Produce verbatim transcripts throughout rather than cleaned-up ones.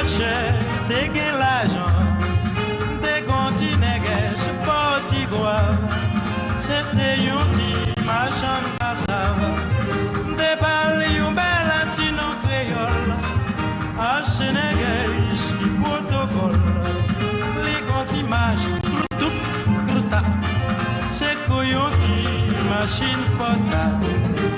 cher, t'es gain l'argent, t'es continents, c'est pas quoi. C'était un petit machin cassave, des balles, un bel latino créole, à Sénégal, qui protocole, les grandes images, tout, tout, c'est quoi un petit machine potable.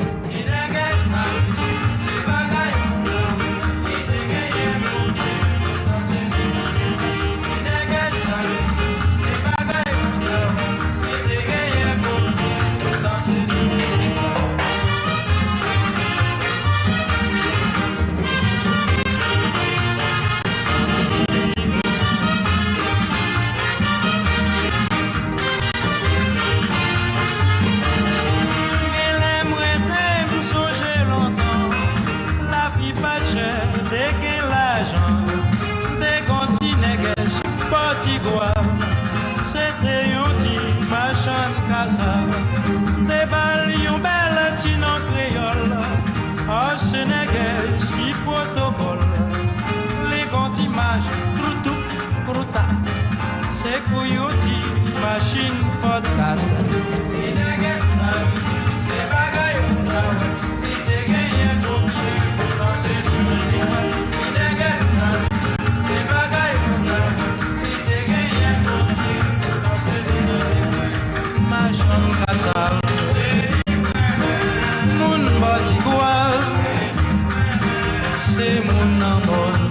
C'était un petit machin cassave, des balles, un bel latino créole, au Sénégal, qui protocole, les grandes images, tout, tout, tout, c'est coyote, machine, podcast. Moun bati kwa, c'est moun nan bon.